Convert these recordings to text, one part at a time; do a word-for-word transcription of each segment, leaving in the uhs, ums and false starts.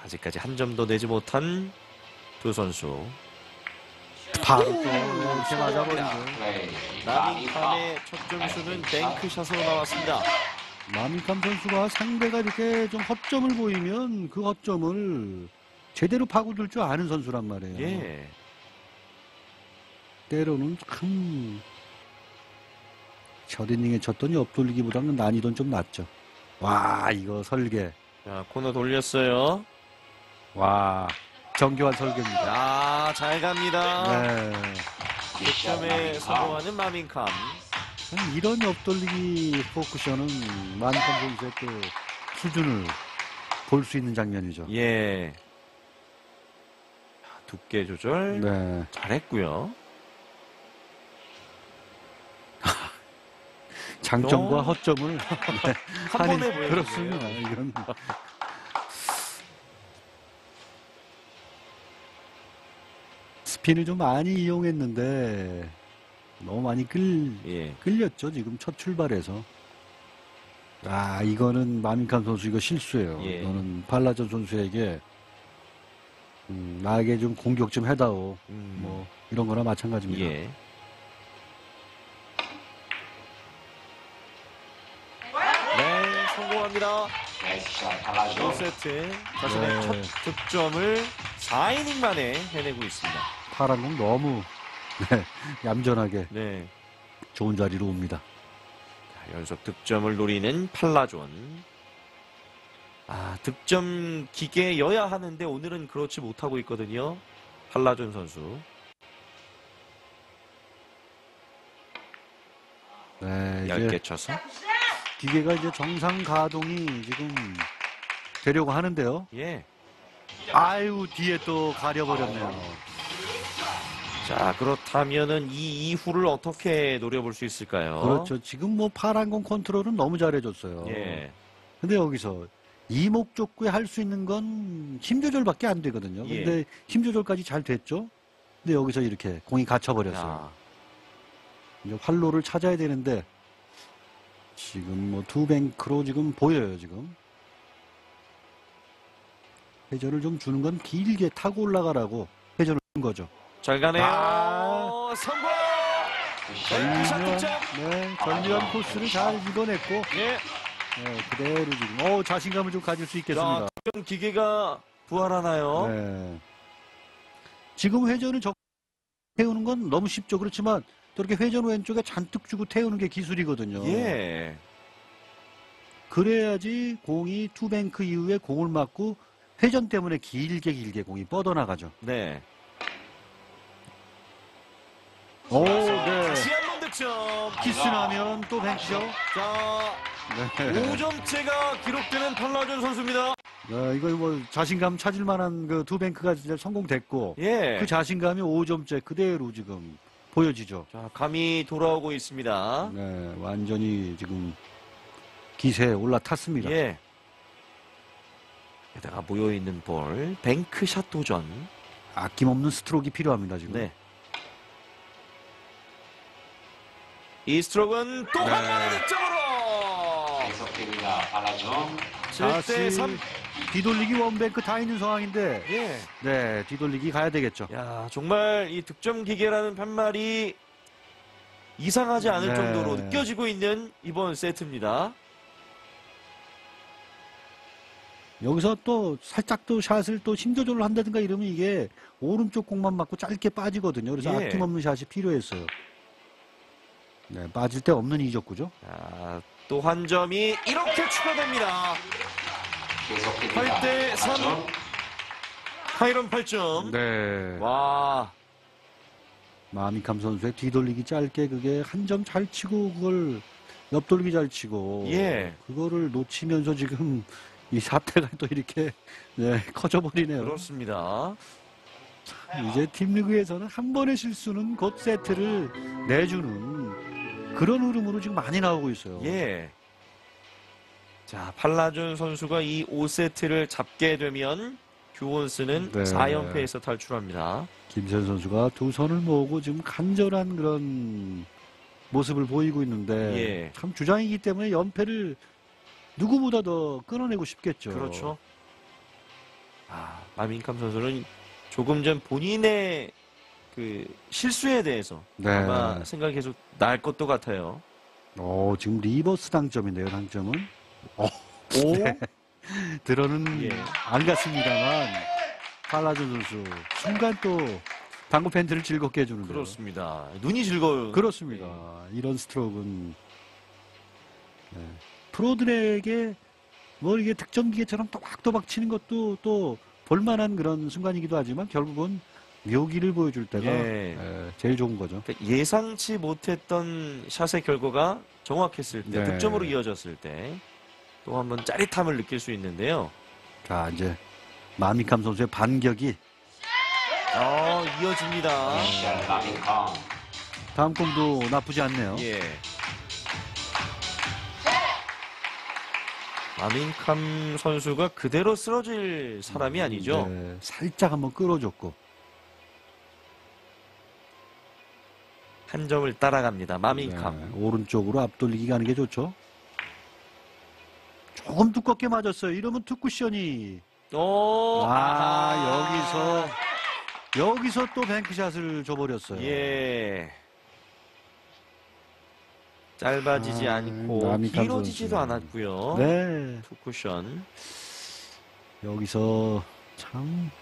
아직까지 한 점도 내지 못한 두 선수. 바로 또 이렇게 맞아버리죠. 마민캄의 첫 점수는 뱅크샷으로 나왔습니다. 마민캄 선수가 상대가 이렇게 좀 허점을 보이면 그 허점을 제대로 파고들 줄 아는 선수란 말이에요. 예. 때로는 참 첫 이닝에 쳤더니 옆돌리기보다는 난이도는 좀 낮죠. 와, 이거 설계. 자, 코너 돌렸어요. 와, 정교한 설계입니다. 아, 잘 갑니다. 네. 득점에 성공하는 마민캄. 이런 옆돌리기 포크션은 마민캄 선수의 그 수준을 볼 수 있는 장면이죠. 예. 두께 조절 네. 잘했고요. 장점과 어? 허점을 네. 한 아니, 번에 보여주네요. 그렇습니다. 이건 스핀을 좀 많이 이용했는데 너무 많이 끌, 예. 끌렸죠. 지금 첫 출발에서. 아, 이거는 마민캄 선수 이거 실수예요. 예. 이거는 팔라존 선수에게 음, 나에게 좀 공격 좀 해다오. 음. 뭐 이런 거나 마찬가지입니다. 예. 네, 성공합니다. 오 세트 자신의 네. 첫 득점을 사 이닝 만에 해내고 있습니다. 파란 공 너무 네, 얌전하게 네. 좋은 자리로 옵니다. 자, 연속 득점을 노리는 팔라존. 아, 득점 기계여야 하는데 오늘은 그렇지 못하고 있거든요. 팔라존 선수. 네, 이제 얇게 쳐서. 기계가 이제 정상 가동이 지금 되려고 하는데요. 예. 아유, 뒤에 또 가려버렸네요. 자, 그렇다면은 이 이후를 어떻게 노려볼 수 있을까요? 그렇죠. 지금 뭐 파란 공 컨트롤은 너무 잘해줬어요. 예. 근데 여기서 이목적구에 할 수 있는 건 힘 조절밖에 안 되거든요. 예. 근데 힘 조절까지 잘 됐죠. 근데 여기서 이렇게 공이 갇혀버렸어요. 야, 이제 활로를 찾아야 되는데 지금 뭐 투뱅크로 지금 보여요. 지금 회전을 좀 주는 건 길게 타고 올라가라고 회전을 준 거죠. 잘 가네요. 아. 성공! 절묘한, 샷 득점! 네, 절묘한 코스를 잘 읽어냈고 예. 네, 그대로 지금 어, 자신감을 좀 가질 수 있겠습니다. 자, 득점 기계가 부활하나요? 네. 지금 회전을 적 태우는 건 너무 쉽죠. 그렇지만 또 이렇게 회전 왼쪽에 잔뜩 주고 태우는 게 기술이거든요. 예. 그래야지 공이 투뱅크 이후에 공을 맞고 회전 때문에 길게 길게 공이 뻗어나가죠. 네. 오, 네. 다시 한 번 득점. 키스나면 또 뱅크죠. 자, 네. 오 점째가 기록되는 팔라존 선수입니다. 네, 이거 뭐 자신감 찾을 만한 그 투뱅크가 진짜 성공됐고 예. 그 자신감이 오 점째 그대로 지금 보여지죠. 자, 감이 돌아오고 있습니다. 네, 완전히 지금 기세에 올라탔습니다. 예. 게다가 모여있는 볼, 뱅크샷 도전. 아낌없는 스트로크가 필요합니다, 지금. 네. 이 스트로크는 또 한 네. 번의 득점으로! 칠 대 삼. 뒤돌리기 원뱅크 다 있는 상황인데, 예. 네, 뒤돌리기 가야 되겠죠. 야, 정말 이 득점 기계라는 편말이 이상하지 않을 네. 정도로 느껴지고 있는 이번 세트입니다. 여기서 또 살짝 또 샷을 또 힘 조절을 한다든가 이러면 이게 오른쪽 공만 맞고 짧게 빠지거든요. 그래서 예. 아낌없는 샷이 필요했어요. 네, 빠질 데 없는 이적구죠. 자, 또 한 점이 이렇게 추가됩니다. 팔 대 삼. 하이런 팔 점. 네. 와. 마미캄 선수의 뒤돌리기 짧게 그게 한 점 잘 치고 그걸 옆돌기 잘 치고 예. 그거를 놓치면서 지금 이 사태가 또 이렇게 네, 커져버리네요. 그렇습니다. 이제 팀리그에서는 한 번의 실수는 곧 세트를 내주는 그런 흐름으로 지금 많이 나오고 있어요. 예. 자, 팔라존 선수가 이 오 세트를 잡게 되면 규원스는 네. 사 연패에서 탈출합니다. 김선 선수가 두 손을 모으고 지금 간절한 그런 모습을 보이고 있는데 예. 참 주장이기 때문에 연패를 누구보다 더 끊어내고 싶겠죠. 그렇죠. 아, 마민캄 선수는 조금 전 본인의 그 실수에 대해서 네. 아마 생각이 계속 날 것도 같아요. 어, 지금 리버스 당점인데요, 당점은. 어, 오? 들어는 예. 안 갔습니다만, 팔라존 선수. 순간 또 당구 팬들을 즐겁게 해주는데요. 그렇습니다. 눈이 즐거워요. 그렇습니다. 이런 스트로크는 네. 프로들에게 뭐 이게 득점 기계처럼 또박또박 치는 것도 또 볼만한 그런 순간이기도 하지만 결국은 묘기를 보여줄 때가 예. 예, 제일 좋은 거죠. 그러니까 예상치 못했던 샷의 결과가 정확했을 때, 네. 득점으로 이어졌을 때 또 한번 짜릿함을 느낄 수 있는데요. 자, 이제 마미캄 선수의 반격이 아, 이어집니다. 다음 공도 나쁘지 않네요. 예. 마민캄 선수가 그대로 쓰러질 사람이 아니죠. 네, 살짝 한번 끌어줬고 한 점을 따라갑니다. 마민캄. 네, 오른쪽으로 앞돌리기 가는 게 좋죠. 조금 두껍게 맞았어요. 이러면 투쿠션이 오, 아, 아하. 여기서 여기서 또 뱅크샷을 줘버렸어요. 예. 짧아지지 아, 않고 마민캄 길어지지도 선수. 않았고요. 네. 투 쿠션. 여기서 참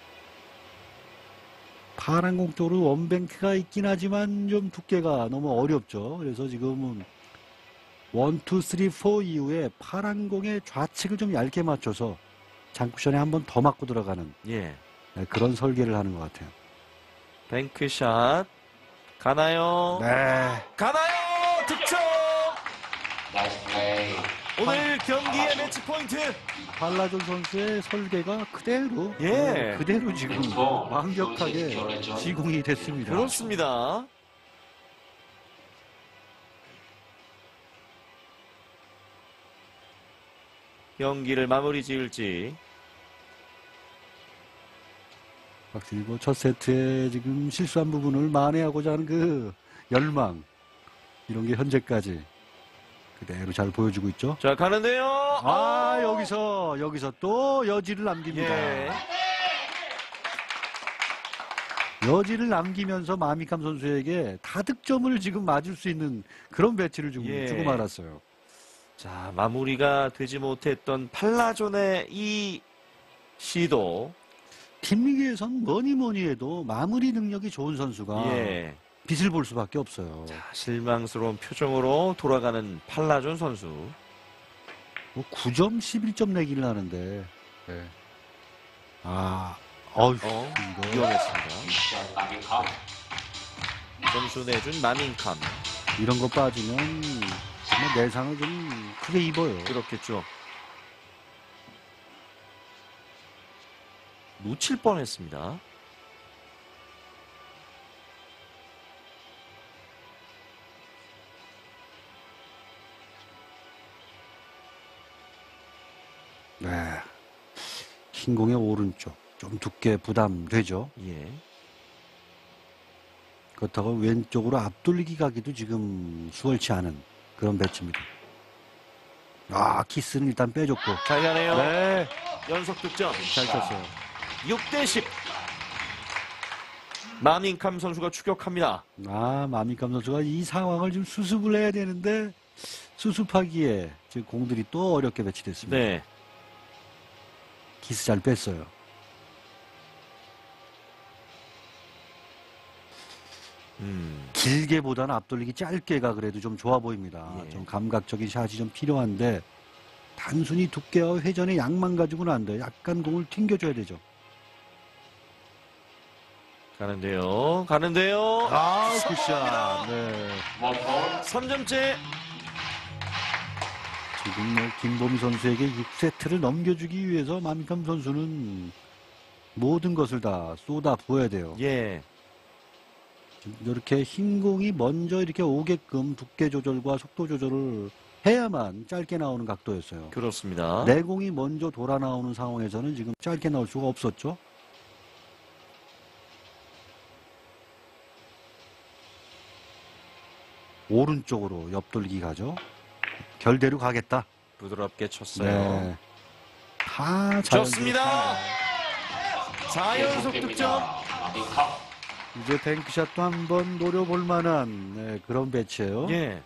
파란 공 쪽으로 원뱅크가 있긴 하지만 좀 두께가 너무 어렵죠. 그래서 지금은 원, 투, 쓰리, 포 이후에 파란 공의 좌측을 좀 얇게 맞춰서 장쿠션에 한 번 더 맞고 들어가는 예. 네, 그런 설계를 하는 것 같아요. 뱅크샷. 가나요? 네. 가나요? 득점! 오늘 경기의 매치 포인트. 팔라존 선수의 설계가 그대로 예. 어, 그대로 지금 완벽하게 시공이 됐습니다. 그렇습니다. 경기를 마무리 지을지. 확실히 뭐 첫 세트에 지금 실수한 부분을 만회하고자 하는 그 열망 이런 게 현재까지 그대로 잘 보여주고 있죠. 자, 가는데요. 아, 오! 여기서 여기서 또 여지를 남깁니다. 예. 여지를 남기면서 마미캄 선수에게 다득점을 지금 맞을 수 있는 그런 배치를 좀 예. 주고 말았어요. 자, 마무리가 되지 못했던 팔라존의 이 시도. 팀리그에선 뭐니 뭐니 해도 마무리 능력이 좋은 선수가 예. 빛을 볼 수밖에 없어요. 자, 실망스러운 표정으로 돌아가는 팔라존 선수. 뭐 구 점, 십일 점 내기를 하는데 네. 아, 어휴, 어, 이거 위험했습니다. 점수 내준 마민캄. 이런 거 빠지면 정말 내상을 좀 크게 입어요. 그렇겠죠. 놓칠 뻔했습니다. 네. 흰공의 오른쪽 좀 두께 부담되죠. 예. 그렇다고 왼쪽으로 앞돌리기 가기도 지금 수월치 않은 그런 배치입니다. 아, 키스는 일단 빼줬고. 잘 가네요. 네, 연속 득점. 잘 쳤어요. 육 대 십. 마민캄 선수가 추격합니다. 아, 마미캄 선수가 이 상황을 좀 수습을 해야 되는데 수습하기에 지금 공들이 또 어렵게 배치됐습니다. 네. 키스 잘 뺐어요. 음. 길게보다는 앞돌리기 짧게가 그래도 좀 좋아 보입니다. 예. 좀 감각적인 샷이 좀 필요한데 단순히 두께와 회전의 양만 가지고는 안 돼요. 약간 공을 튕겨줘야 되죠. 가는데요. 가는데요. 아, 굿샷. 네. 삼 점째. 지금 뭐 김보미 선수에게 육 세트를 넘겨주기 위해서 마미캄 선수는 모든 것을 다 쏟아 부어야 돼요. 예. 이렇게 흰 공이 먼저 이렇게 오게끔 두께 조절과 속도 조절을 해야만 짧게 나오는 각도였어요. 그렇습니다. 내 공이 먼저 돌아 나오는 상황에서는 지금 짧게 나올 수가 없었죠. 오른쪽으로 옆돌기 가죠. 결대로 가겠다. 부드럽게 쳤어요. 네. 다 좋습니다. 사 연속 득점. 이제 뱅크샷도 한번 노려볼 만한 네, 그런 배치예요. 예.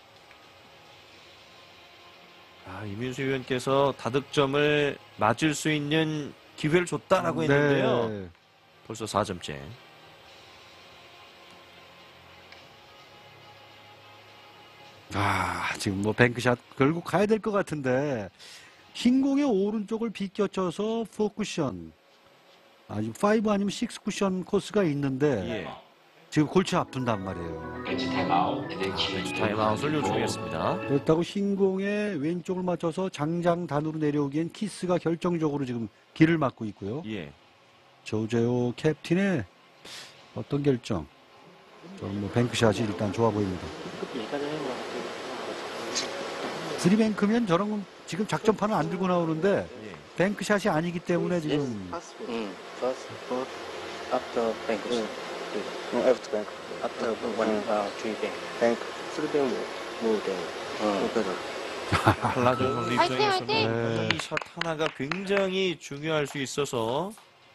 아, 이민수 위원께서 다득점을 맞을 수 있는 기회를 줬다라고 했는데요. 네. 벌써 사 점째. 아, 지금 뭐 뱅크샷 결국 가야 될 것 같은데 흰 공의 오른쪽을 비껴쳐서 사 쿠션 아니면 오 아니면 육 쿠션 코스가 있는데 예. 지금 골치 아픈단 말이에요. 벤치 타임아웃. 벤치 타임아웃을 요청했습니다. 그렇다고 흰 공의 왼쪽을 맞춰서 장장단으로 내려오기엔 키스가 결정적으로 지금 길을 막고 있고요. 예. 조재호 캡틴의 어떤 결정? 저는 뭐 뱅크샷이 일단 좋아 보입니다. 쓰리뱅크면 저런 건 지금 작전판은 안 들고 나오는데 예. 뱅크샷이 아니기 때문에 지금 Mm. First, fourth, after bank. No, after bank. After one, uh, three bank. Bank. Three bank more than. 어, 그래서. 팔라존 선수 화이팅, 입장에서는 화이팅! 이 샷 하나가 굉장히 중요할 수 있어서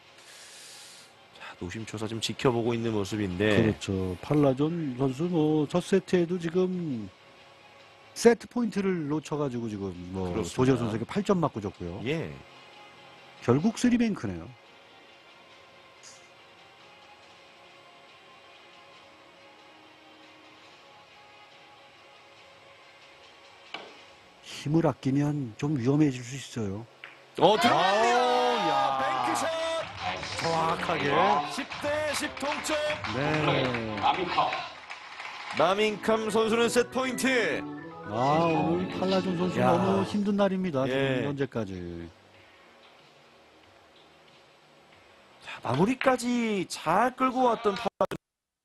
자, 노심초사 좀 지켜보고 있는 모습인데 그렇죠. 팔라존 선수 뭐 첫 세트에도 지금 세트 포인트를 놓쳐가지고 지금 뭐 그렇습니다. 조재호 선수에게 팔 점 맞고 졌고요. 예. 결국 쓰리뱅크네요. 힘을 아끼면 좀 위험해질 수 있어요. 어, 들어갔네요. 야. 뱅크샷. 정확하게. 십 대 십 동점. 네. 아미컵. 나민캄 선수는 세트 포인트. 아, 오늘 팔라존 선수 야. 너무 힘든 날입니다. 지금 예. 현재까지. 자, 마무리까지 잘 끌고 왔던 팔라존.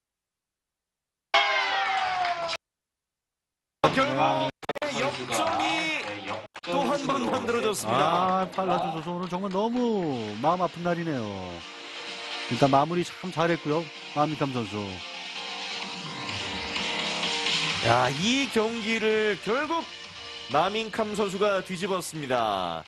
결국 역전이 또 한 번 만들어졌습니다. 아, 팔라존 선수 오늘 정말 너무 마음 아픈 날이네요. 일단 마무리 참 잘했고요. 아미캄 선수. 야, 이 경기를 결국 나민캄 선수가 뒤집었습니다.